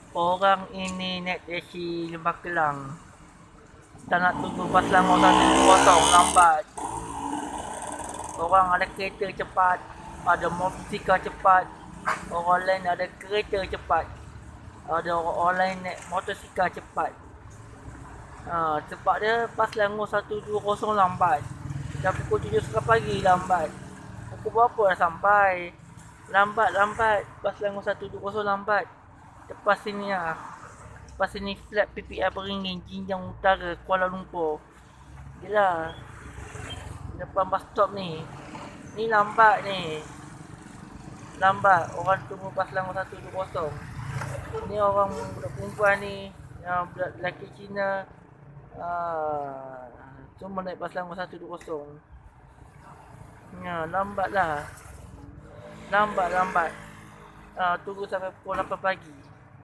Orang ini naik taksi Lembah Kelang. Tak nak tunggu bas Selangor 120 lambat. Orang ada kereta cepat, ada motosikal cepat. Orang lain ada kereta cepat. Ada orang lain naik motosikal cepat. Cepat dia bas Selangor 120 lambat. Dah pukul 7.30 pagi lambat. Pukul berapa dah sampai? Lambat. Bas Selangor 120 lambat. Lepas sini lah. Lepas sini flat PPI Beringin, Jinjang Utara, Kuala Lumpur. Yelah. Depan bus stop ni. Ni lambat ni. Lambat. Orang tunggu bas Selangor 120. Ni orang budak perempuan ni. Yang budak lelaki Cina. Cuma naik bas Selangor 120. Ya, lambat lah. Lambat. Tunggu sampai pukul 8 pagi.